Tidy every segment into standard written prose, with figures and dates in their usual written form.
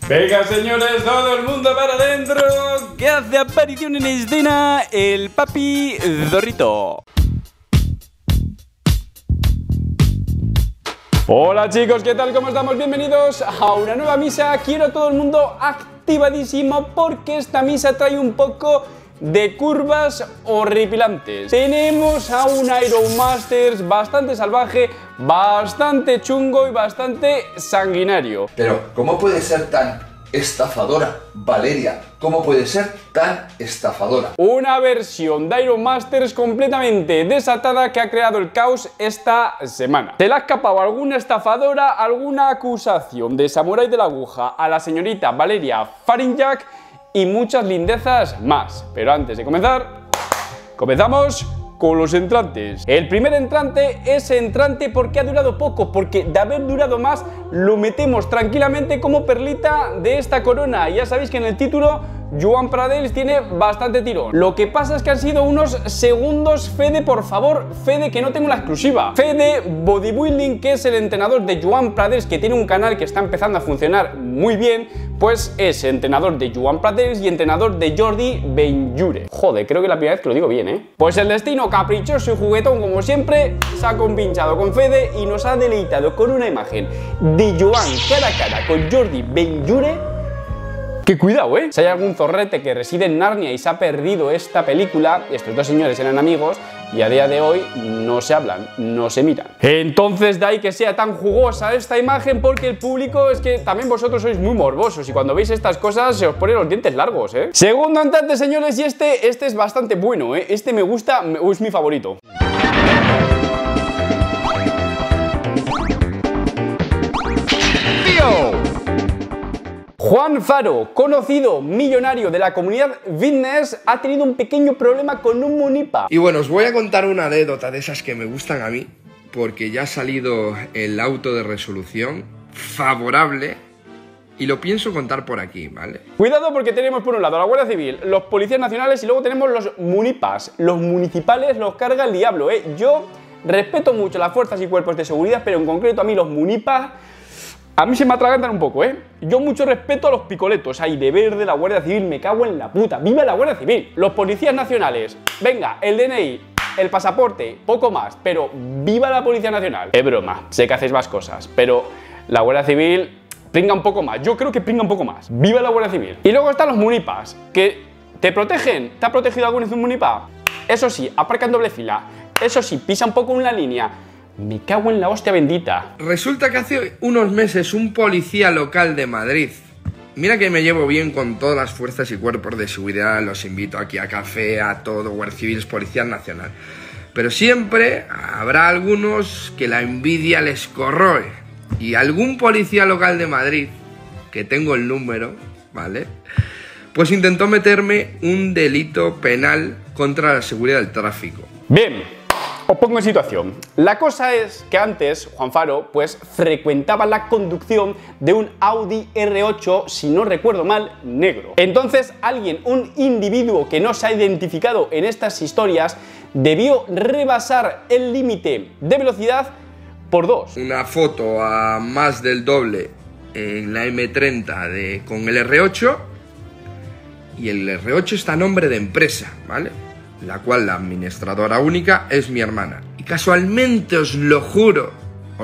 Venga, señores, todo el mundo para adentro, que hace aparición en escena el papi Zorrito. Hola chicos, ¿qué tal? ¿Cómo estamos? Bienvenidos a una nueva misa. Quiero a todo el mundo activadísimo porque esta misa trae un poco de curvas horripilantes. Tenemos a un Aeromasters bastante salvaje, bastante chungo y bastante sanguinario. Pero, ¿cómo puede ser tan estafadora, Valeria? ¿Cómo puede ser tan estafadora? Una versión de Aeromasters completamente desatada que ha creado el caos esta semana. ¿Se le ha escapado alguna estafadora, alguna acusación de samurái de la aguja a la señorita Valeria Farinjak y muchas lindezas más? Pero antes de comenzar, comenzamos con los entrantes. El primer entrante es entrante porque ha durado poco, porque de haber durado más lo metemos tranquilamente como perlita de esta corona. Ya sabéis que en el título Joan Pradels tiene bastante tirón. Lo que pasa es que han sido unos segundos. Fede, por favor, Fede, que no tengo la exclusiva. Fede Bodybuilding, que es el entrenador de Joan Pradels, que tiene un canal que está empezando a funcionar muy bien, pues es entrenador de Joan Pradels y entrenador de Jordi Benjure. Joder, creo que es la primera vez que lo digo bien, ¿eh? Pues el destino caprichoso y juguetón, como siempre, se ha compinchado con Fede y nos ha deleitado con una imagen de Joan cara a cara con Jordi Benjure. Que cuidado, ¿eh? Si hay algún zorrete que reside en Narnia y se ha perdido esta película, estos dos señores eran amigos y a día de hoy no se hablan, no se miran. Entonces de ahí que sea tan jugosa esta imagen, porque el público es que también vosotros sois muy morbosos y cuando veis estas cosas se os ponen los dientes largos, ¿eh? Segundo entrante, señores, y este es bastante bueno, ¿eh? Este me gusta, es mi favorito. Juan Faro, conocido millonario de la comunidad fitness, ha tenido un pequeño problema con un munipa. Y bueno, os voy a contar una anécdota de esas que me gustan a mí, porque ya ha salido el auto de resolución favorable y lo pienso contar por aquí, ¿vale? Cuidado, porque tenemos por un lado la Guardia Civil, los policías nacionales y luego tenemos los munipas. Los municipales los carga el diablo, ¿eh? Yo respeto mucho las fuerzas y cuerpos de seguridad, pero en concreto a mí los munipas a mí se me atragantan un poco, ¿eh? Yo mucho respeto a los picoletos, ahí de verde, la Guardia Civil, me cago en la puta. ¡Viva la Guardia Civil! Los policías nacionales, venga, el DNI, el pasaporte, poco más, pero ¡viva la Policía Nacional! Es broma, sé que hacéis más cosas, pero la Guardia Civil pringa un poco más. Yo creo que pringa un poco más. ¡Viva la Guardia Civil! Y luego están los munipas, que te protegen. ¿Te ha protegido alguna vez un munipa? Eso sí, aparca en doble fila. Eso sí, pisa un poco en la línea. Me cago en la hostia bendita. Resulta que hace unos meses un policía local de Madrid, mira que me llevo bien con todas las fuerzas y cuerpos de seguridad, los invito aquí a café, a todo, Guardia Civil, Policía Nacional, pero siempre habrá algunos que la envidia les corroe, y algún policía local de Madrid, que tengo el número, ¿vale?, pues intentó meterme un delito penal contra la seguridad del tráfico. Bien. Os pongo en situación. La cosa es que antes Juan Faro pues frecuentaba la conducción de un Audi R8, si no recuerdo mal, negro. Entonces alguien, un individuo que no se ha identificado en estas historias, debió rebasar el límite de velocidad por 2. Una foto a más del doble en la M30 con el R8, y el R8 está a nombre de empresa, ¿vale?, la cual la administradora única es mi hermana. Y casualmente os lo juro,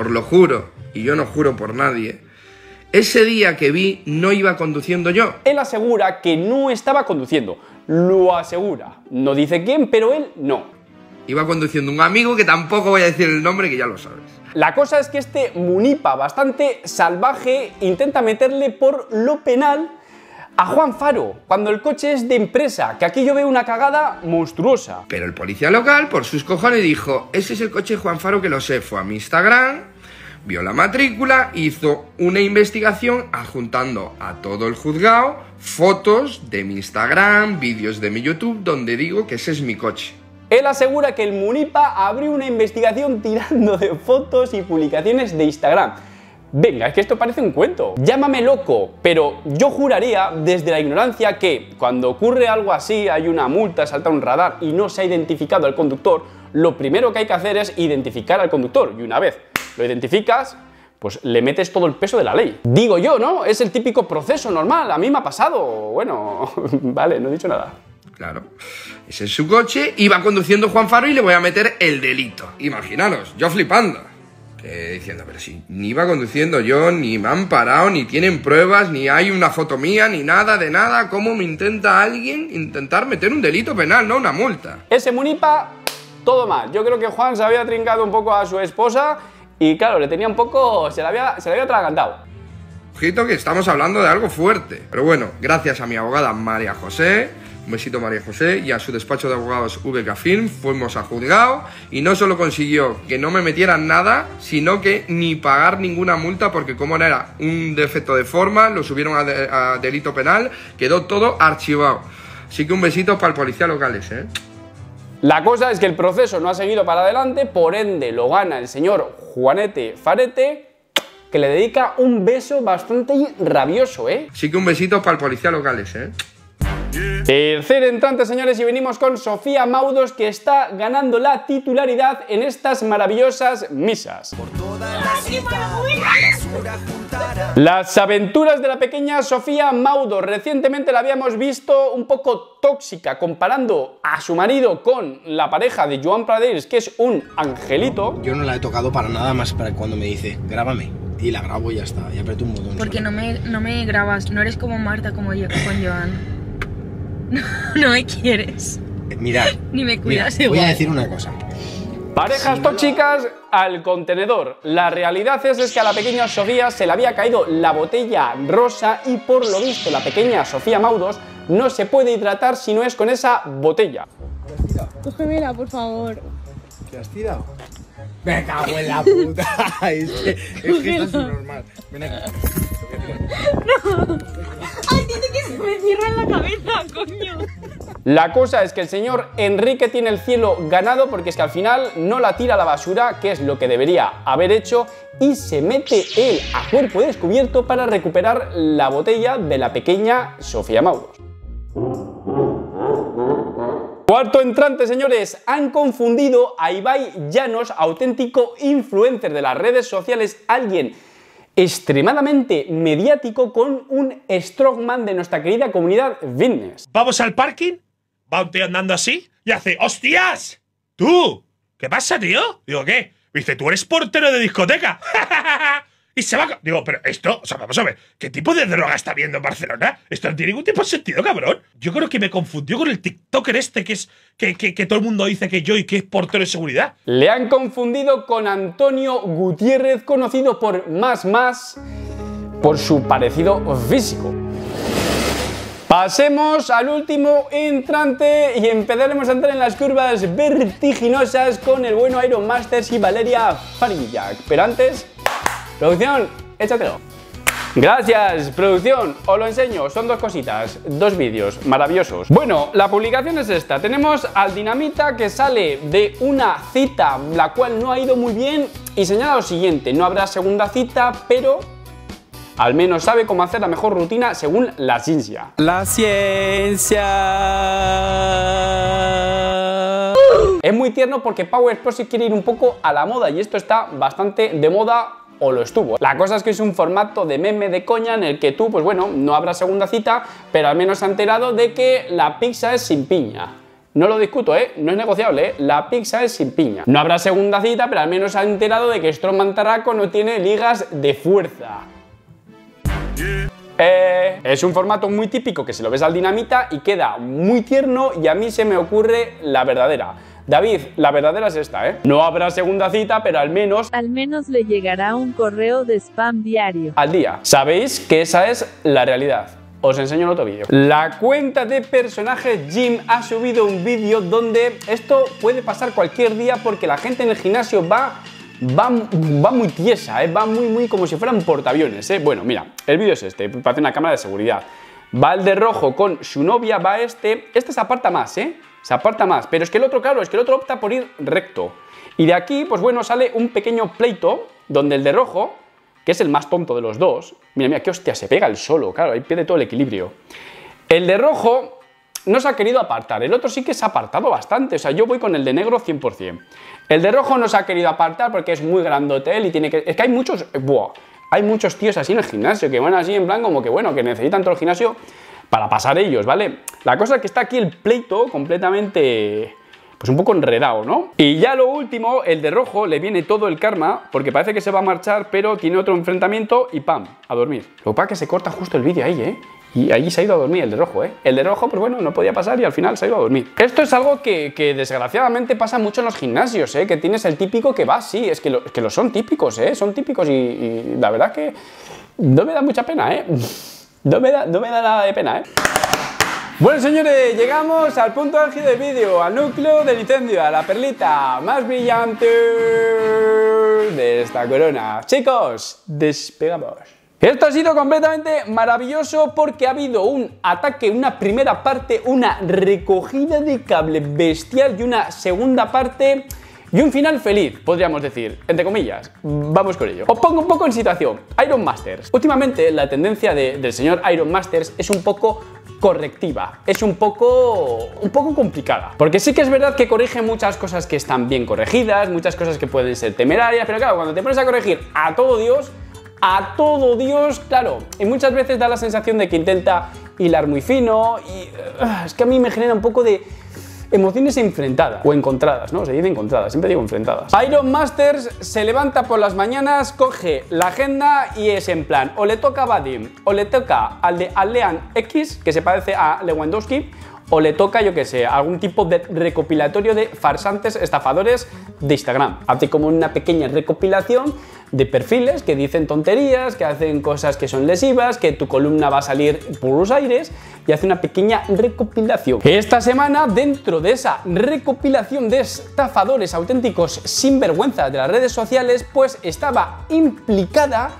y yo no juro por nadie, ese día que vi no iba conduciendo yo. Él asegura que no estaba conduciendo, lo asegura. No dice quién, pero él no. Iba conduciendo un amigo que tampoco voy a decir el nombre, que ya lo sabes. La cosa es que este munipa bastante salvaje intenta meterle por lo penal a Juan Faro, cuando el coche es de empresa, que aquí yo veo una cagada monstruosa. Pero el policía local, por sus cojones, dijo: ese es el coche de Juan Faro, que lo sé. Fue a mi Instagram, vio la matrícula, hizo una investigación adjuntando a todo el juzgado fotos de mi Instagram, vídeos de mi YouTube, donde digo que ese es mi coche. Él asegura que el munipa abrió una investigación tirando de fotos y publicaciones de Instagram. Venga, es que esto parece un cuento. Llámame loco, pero yo juraría desde la ignorancia que cuando ocurre algo así, hay una multa, salta un radar y no se ha identificado al conductor, lo primero que hay que hacer es identificar al conductor. Y una vez lo identificas, pues le metes todo el peso de la ley. Digo yo, ¿no? Es el típico proceso normal, a mí me ha pasado. Bueno, vale, no he dicho nada. Claro, ese es su coche, iba conduciendo Juan Faro y le voy a meter el delito. Imaginaros, yo flipando. Diciendo, pero si ni iba conduciendo yo, ni me han parado, ni tienen pruebas, ni hay una foto mía, ni nada de nada. ¿Cómo me intenta alguien intentar meter un delito penal, no una multa? Ese Munipa, todo mal. Yo creo que Juan se había trincado un poco a su esposa y claro, le tenía un poco, se le había atragantado. Ojito que estamos hablando de algo fuerte. Pero bueno, gracias a mi abogada María José, un besito María José, y a su despacho de abogados VK Film, fuimos a juzgado y no solo consiguió que no me metieran nada, sino que ni pagar ninguna multa, porque como no era un defecto de forma, lo subieron a delito penal, quedó todo archivado. Así que un besito para el policía locales, ¿eh? La cosa es que el proceso no ha seguido para adelante, por ende lo gana el señor Juanete Farete, que le dedica un beso bastante rabioso, ¿eh? Así que un besito para el policía locales, ¿eh? Tercer entrante, señores, y venimos con Sofía Maudos, que está ganando la titularidad en estas maravillosas misas. Las aventuras de la pequeña Sofía Maudos. Recientemente la habíamos visto un poco tóxica, comparando a su marido con la pareja de Joan Pradels, que es un angelito. Yo no la he tocado para nada más para cuando me dice, grábame. Y la grabo y ya está, y aprieto un botón. Porque no me grabas, no eres como Marta, como yo con Joan. No me quieres. Mirad, ni me cuidas. Voy a decir una cosa. Parejas tóxicas al contenedor. La realidad es que a la pequeña Sofía se le había caído la botella rosa y por lo visto la pequeña Sofía Maudos no se puede hidratar si no es con esa botella. Cógemela, por favor. ¿Qué has tirado? Me cago en la puta. Es que esto es normal. Ven aquí. No. Ay, tiene que se me cierra en la cabeza, coño. La cosa es que el señor Enrique tiene el cielo ganado, porque es que al final no la tira a la basura, que es lo que debería haber hecho, y se mete él a cuerpo descubierto para recuperar la botella de la pequeña Sofía Maudos. Cuarto entrante, señores, han confundido a Ibai Llanos, auténtico influencer de las redes sociales, alguien extremadamente mediático, con un strongman de nuestra querida comunidad fitness. Vamos al parking, va un tío andando así y hace ¡hostias! ¡Tú! ¿Qué pasa, tío? Digo, ¿qué? Me dice, tú eres portero de discoteca. Y se va... Digo, pero esto... O sea, vamos a ver, ¿qué tipo de droga está viendo en Barcelona? Esto no tiene ningún tipo de sentido, cabrón. Yo creo que me confundió con el tiktoker este que es... Que todo el mundo dice que yo y que es portero de seguridad. Le han confundido con Antonio Gutiérrez, conocido por Más por su parecido físico. Pasemos al último entrante y empezaremos a entrar en las curvas vertiginosas con el bueno Iron Masters y Valeria Farillac. Pero antes... Producción, échatelo. Gracias, producción, os lo enseño, son dos cositas, dos vídeos maravillosos. Bueno, la publicación es esta, tenemos al Dinamita que sale de una cita la cual no ha ido muy bien y señala lo siguiente: no habrá segunda cita, pero al menos sabe cómo hacer la mejor rutina según la ciencia. La ciencia. Es muy tierno porque Power Explosive quiere ir un poco a la moda y esto está bastante de moda, o lo estuvo. La cosa es que es un formato de meme de coña en el que tú, pues bueno, no habrá segunda cita, pero al menos se ha enterado de que la pizza es sin piña. No lo discuto, no es negociable, la pizza es sin piña. No habrá segunda cita, pero al menos se ha enterado de que Strongman Tarraco no tiene ligas de fuerza. Es un formato muy típico que se lo ves al Dinamita y queda muy tierno, y a mí se me ocurre la verdadera. David, la verdadera es esta, No habrá segunda cita, pero al menos le llegará un correo de spam diario al día. Sabéis que esa es la realidad. Os enseño en otro vídeo. La cuenta de personajes Jim ha subido un vídeo donde esto puede pasar cualquier día, porque la gente en el gimnasio va muy tiesa, va muy como si fueran portaaviones, Bueno, mira, el vídeo es este, parece una cámara de seguridad. Va el de rojo con su novia, va este se aparta más, se aparta más, pero es que el otro, claro, es que el otro opta por ir recto. Y de aquí, pues bueno, sale un pequeño pleito donde el de rojo, que es el más tonto de los dos, mira, qué hostia, se pega el solo, claro, ahí pierde todo el equilibrio. El de rojo no se ha querido apartar. El otro sí que se ha apartado bastante. O sea, yo voy con el de negro 100%. El de rojo no se ha querido apartar porque es muy grandote él y tiene que... Es que hay muchos... ¡Buah! Hay muchos tíos así en el gimnasio que van así en plan como que, bueno, que necesitan todo el gimnasio para pasar ellos, ¿vale? La cosa es que está aquí el pleito completamente... pues un poco enredado, ¿no? Y ya lo último, el de rojo le viene todo el karma, porque parece que se va a marchar, pero tiene otro enfrentamiento y ¡pam! A dormir. Lo que pasa es que se corta justo el vídeo ahí, ¿eh? Y ahí se ha ido a dormir el de rojo, ¿eh? El de rojo, pues bueno, no podía pasar y al final se ha ido a dormir. Esto es algo que desgraciadamente pasa mucho en los gimnasios, ¿eh? Que tienes el típico que va, sí, es que lo son típicos, ¿eh? Son típicos y la verdad que no me da mucha pena, ¿eh? No me da nada de pena, ¿eh? Bueno, señores, llegamos al punto álgido del vídeo, al núcleo del incendio, a la perlita más brillante de esta corona. Chicos, despegamos. Esto ha sido completamente maravilloso porque ha habido un ataque, una primera parte, una recogida de cable bestial y una segunda parte y un final feliz, podríamos decir, entre comillas. Vamos con ello. Os pongo un poco en situación. Iron Masters. Últimamente la tendencia del señor Iron Masters es un poco correctiva, es un poco complicada, porque sí que es verdad que corrige muchas cosas que están bien corregidas, muchas cosas que pueden ser temerarias, pero claro, cuando te pones a corregir a todo Dios, claro, y muchas veces da la sensación de que intenta hilar muy fino y es que a mí me genera un poco de emociones enfrentadas o encontradas, ¿no? Se dice encontradas, siempre digo enfrentadas. Iron Masters se levanta por las mañanas, coge la agenda y es en plan, o le toca a Vadim, o le toca al de Lean X, que se parece a Lewandowski, o le toca, yo que sé, algún tipo de recopilatorio de farsantes estafadores de Instagram. Hace como una pequeña recopilación de perfiles que dicen tonterías, que hacen cosas que son lesivas, que tu columna va a salir por los aires y hace una pequeña recopilación. Esta semana, dentro de esa recopilación de estafadores auténticos sinvergüenzas de las redes sociales, pues estaba implicada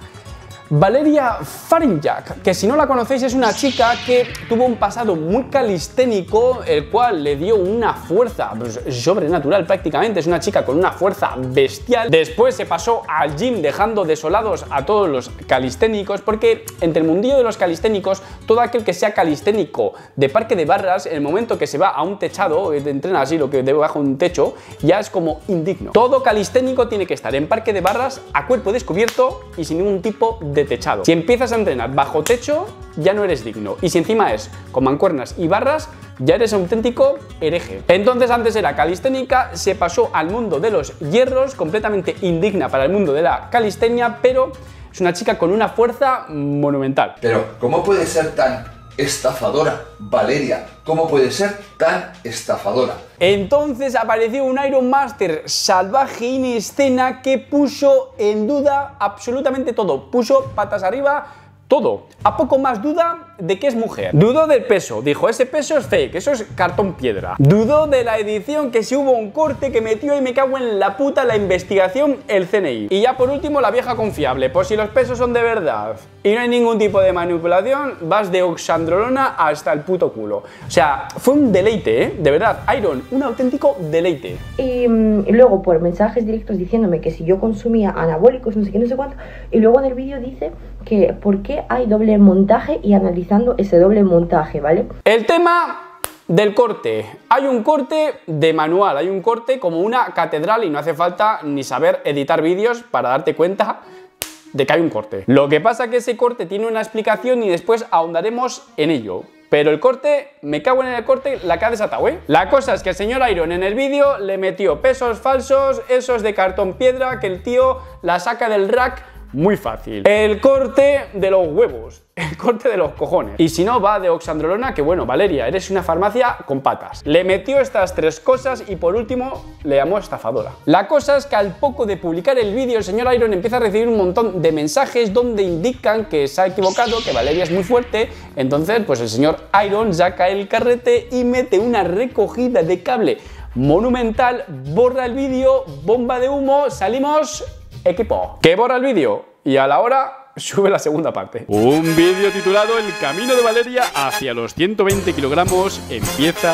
Valeria Farinjak, que si no la conocéis es una chica que tuvo un pasado muy calisténico, el cual le dio una fuerza sobrenatural prácticamente, es una chica con una fuerza bestial. Después se pasó al gym dejando desolados a todos los calisténicos, porque entre el mundillo de los calisténicos, todo aquel que sea calisténico de parque de barras, en el momento que se va a un techado, entrena así lo que debajo de un techo, ya es como indigno. Todo calisténico tiene que estar en parque de barras a cuerpo descubierto y sin ningún tipo de techado. Si empiezas a entrenar bajo techo, ya no eres digno. Y si encima es con mancuernas y barras, ya eres auténtico hereje. Entonces antes era calisténica, se pasó al mundo de los hierros, completamente indigna para el mundo de la calistenia, pero es una chica con una fuerza monumental. Pero, ¿cómo puede ser tan estafadora, Valeria? ¿Cómo puede ser tan estafadora? Entonces apareció un Iron Master salvaje en escena que puso en duda absolutamente todo. Puso patas arriba todo. A poco más duda de que es mujer. Dudó del peso. Dijo, ese peso es fake, eso es cartón piedra. Dudó de la edición, que si hubo un corte que metió y me cago en la puta la investigación el CNI. Y ya por último la vieja confiable. Pues si los pesos son de verdad y no hay ningún tipo de manipulación, vas de oxandrolona hasta el puto culo. O sea, fue un deleite, ¿eh? De verdad, Iron, un auténtico deleite. Y luego por mensajes directos diciéndome que si yo consumía anabólicos, no sé qué, no sé cuánto. Y luego en el vídeo dice que por qué hay doble montaje y analizando ese doble montaje, ¿vale? El tema del corte. Hay un corte de manual, hay un corte como una catedral y no hace falta ni saber editar vídeos para darte cuenta de que hay un corte. Lo que pasa es que ese corte tiene una explicación y después ahondaremos en ello. Pero el corte, me cago en el corte, la que ha desatado, ¿eh? La cosa es que el señor Iron en el vídeo le metió pesos falsos, esos de cartón piedra, que el tío la saca del rack muy fácil. El corte de los huevos, el corte de los cojones. Y si no, va de oxandrolona, que bueno, Valeria, eres una farmacia con patas. Le metió estas tres cosas y por último le llamó estafadora. La cosa es que al poco de publicar el vídeo, el señor Iron empieza a recibir un montón de mensajes donde indican que se ha equivocado, que Valeria es muy fuerte. Entonces, pues el señor Iron saca el carrete y mete una recogida de cable monumental, borra el vídeo, bomba de humo, salimos equipo. Que borra el vídeo y a la hora sube la segunda parte. Un vídeo titulado El camino de Valeria hacia los 120 kilogramos empieza a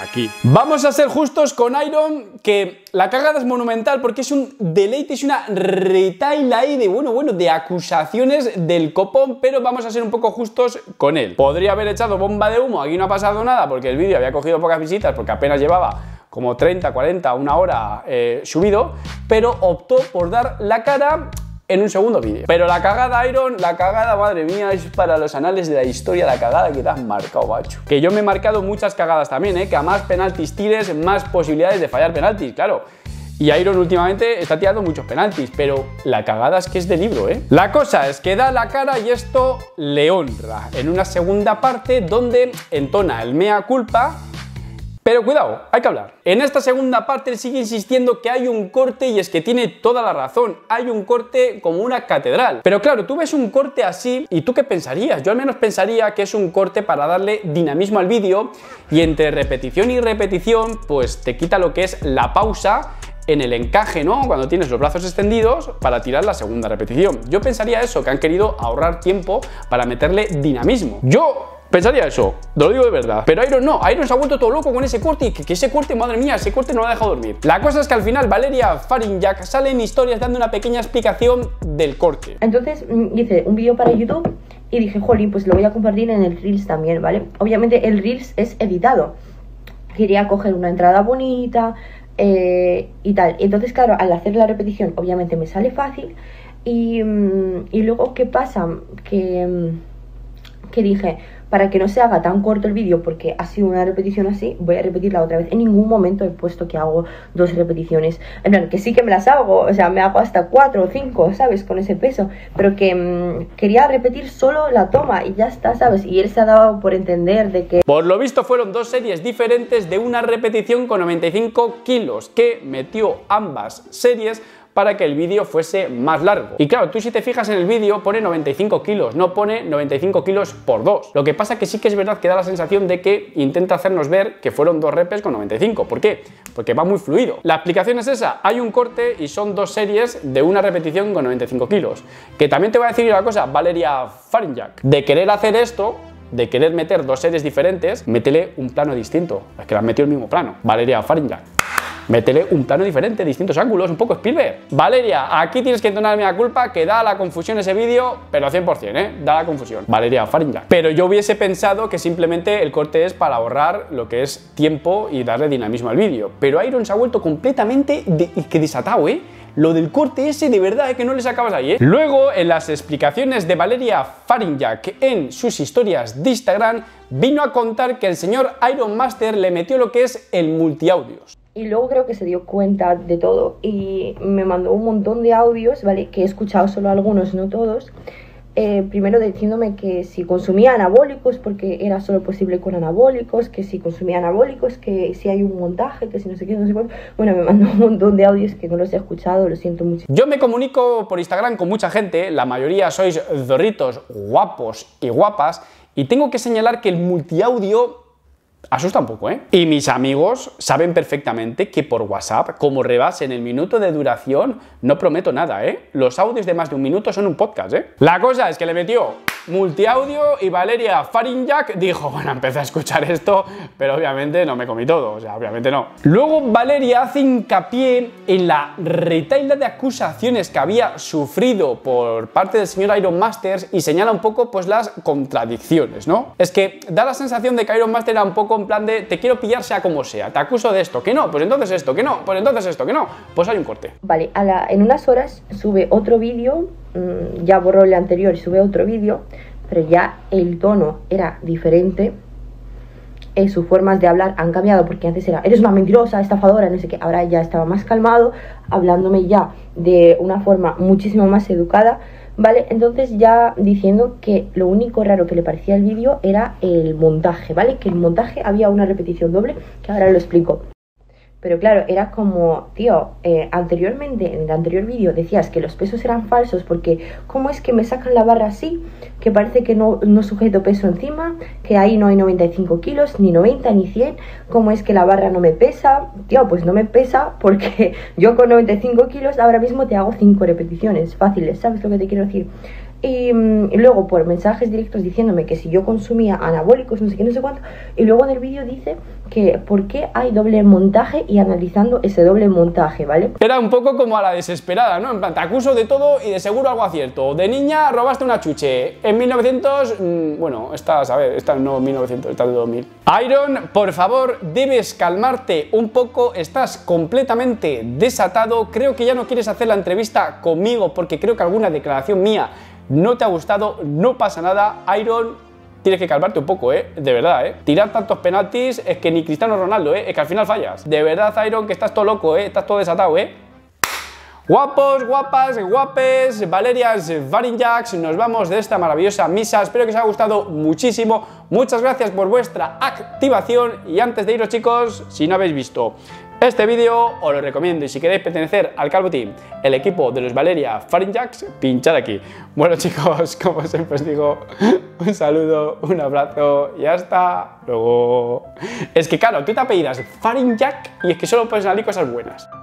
aquí. Vamos a ser justos con Iron, que la cagada es monumental porque es un deleite, es una retaila ahí de, bueno, de acusaciones del copón, pero vamos a ser un poco justos con él. Podría haber echado bomba de humo, aquí no ha pasado nada porque el vídeo había cogido pocas visitas porque apenas llevaba como 30, 40, una hora subido, pero optó por dar la cara en un segundo vídeo. Pero la cagada, Iron, la cagada, madre mía, es para los anales de la historia, la cagada que te has marcado, macho. Que yo me he marcado muchas cagadas también, que a más penaltis tires, más posibilidades de fallar penaltis, claro. Y Iron últimamente está tirando muchos penaltis, pero la cagada es que es de libro, La cosa es que da la cara y esto le honra. En una segunda parte donde entona el mea culpa. Pero cuidado, hay que hablar. En esta segunda parte él sigue insistiendo que hay un corte y es que tiene toda la razón. Hay un corte como una catedral. Pero claro, tú ves un corte así y ¿tú qué pensarías? Yo al menos pensaría que es un corte para darle dinamismo al vídeo y entre repetición y repetición pues te quita lo que es la pausa en el encaje, ¿no? Cuando tienes los brazos extendidos para tirar la segunda repetición. Yo pensaría eso, que han querido ahorrar tiempo para meterle dinamismo. Yo pensaría eso, te lo digo de verdad. Pero Iron no, Iron se ha vuelto todo loco con ese corte y que ese corte, madre mía, ese corte no lo ha dejado dormir. La cosa es que al final Valeria Farinjak sale en historias dando una pequeña explicación del corte. Entonces hice un vídeo para YouTube y dije, jolín, pues lo voy a compartir en el Reels también, ¿vale? Obviamente el Reels es editado. Quería coger una entrada bonita y tal. Entonces, claro, al hacer la repetición, obviamente me sale fácil. Y luego, ¿qué pasa? Que dije, para que no se haga tan corto el vídeo, porque ha sido una repetición así, voy a repetirla otra vez. En ningún momento he puesto que hago 2 repeticiones. En plan, que sí que me las hago, o sea, me hago hasta 4 o 5, ¿sabes? Con ese peso. Pero que quería repetir solo la toma y ya está, ¿sabes? Y él se ha dado por entender de que... Por lo visto fueron 2 series diferentes de una repetición con 95 kilos, que metió ambas series para que el vídeo fuese más largo. Y claro, tú si te fijas en el vídeo pone 95 kilos, no pone 95 kilos por 2. Lo que pasa que sí que es verdad que da la sensación de que intenta hacernos ver que fueron 2 repes con 95. ¿Por qué? Porque va muy fluido. La explicación es esa, hay un corte y son 2 series de una repetición con 95 kilos. Que también te voy a decir una cosa, Valeria Farinjak, de querer hacer esto, de querer meter 2 series diferentes, métele un plano distinto. Es que le han metido el mismo plano. Valeria Farinjak, métele un plano diferente, distintos ángulos, un poco Spielberg. Valeria, aquí tienes que entonarme la culpa, que da la confusión ese vídeo, pero 100%, da la confusión. Valeria Farinjak. Pero yo hubiese pensado que simplemente el corte es para ahorrar lo que es tiempo y darle dinamismo al vídeo. Pero Iron se ha vuelto completamente desatado, Lo del corte ese, de verdad, que no le sacabas ahí, Luego, en las explicaciones de Valeria Farinjak en sus historias de Instagram, vino a contar que el señor Iron Master le metió lo que es el multiaudios. Y luego creo que se dio cuenta de todo y me mandó un montón de audios, ¿vale? Que he escuchado solo algunos, no todos. Primero diciéndome que si consumía anabólicos, porque era solo posible con anabólicos, que si consumía anabólicos, que si hay un montaje, que si no sé qué, no sé cuánto. Bueno, me mandó un montón de audios que no los he escuchado, lo siento mucho. Yo me comunico por Instagram con mucha gente, la mayoría sois zorritos guapos y guapas, y tengo que señalar que el multiaudio asusta un poco, Y mis amigos saben perfectamente que por WhatsApp, como rebasen el minuto de duración, no prometo nada, Los audios de más de un minuto son un podcast, La cosa es que le metió multiaudio y Valeria Farinjak dijo, bueno, empecé a escuchar esto, pero obviamente no me comí todo, o sea, obviamente no. Luego Valeria hace hincapié en la retahíla de acusaciones que había sufrido por parte del señor Iron Masters y señala un poco, pues, las contradicciones, ¿no? Es que da la sensación de que Iron Master era un poco en plan de te quiero pillar sea como sea, te acuso de esto, que no, pues entonces esto, que no, pues entonces esto, que no, pues hay un corte. Vale, en unas horas sube otro vídeo, ya borró el anterior y sube otro vídeo, pero ya el tono era diferente, sus formas de hablar han cambiado, porque antes era, eres una mentirosa, estafadora, no sé qué, ahora ya estaba más calmado, hablándome ya de una forma muchísimo más educada, ¿vale? Entonces ya diciendo que lo único raro que le parecía el vídeo era el montaje, ¿vale? Que el montaje había una repetición doble, que ahora lo explico. Pero claro, era como, tío, anteriormente, en el anterior vídeo decías que los pesos eran falsos porque ¿cómo es que me sacan la barra así? Que parece que no sujeto peso encima, que ahí no hay 95 kilos, ni 90, ni 100. ¿Cómo es que la barra no me pesa? Tío, pues no me pesa porque yo con 95 kilos ahora mismo te hago 5 repeticiones fáciles, ¿sabes lo que te quiero decir? Y luego por mensajes directos diciéndome que si yo consumía anabólicos, no sé qué, no sé cuánto. Y luego en el vídeo dice que por qué hay doble montaje y analizando ese doble montaje, ¿vale? Era un poco como a la desesperada, ¿no? En plan, te acuso de todo y de seguro algo acierto. De niña robaste una chuche. En 1900... bueno, esta, ¿sabes? Esta no 1900, esta de 2000. Iron, por favor, debes calmarte un poco. Estás completamente desatado. Creo que ya no quieres hacer la entrevista conmigo porque creo que alguna declaración mía no te ha gustado. No pasa nada, Iron. Tienes que calmarte un poco, de verdad, Tirar tantos penaltis es que ni Cristiano Ronaldo, es que al final fallas. De verdad, Iron, que estás todo loco, estás todo desatado, Guapos, guapas, guapes, Valerias, Farinjacks, nos vamos de esta maravillosa misa. Espero que os haya gustado muchísimo. Muchas gracias por vuestra activación. Y antes de iros, chicos, si no habéis visto este vídeo, os lo recomiendo. Y si queréis pertenecer al Calvo Team, el equipo de los Valeria Farinjacks, pinchad aquí. Bueno, chicos, como siempre os digo, un saludo, un abrazo y hasta luego. Es que claro, tú te apellidas Farinjack y es que solo puedes salir cosas buenas.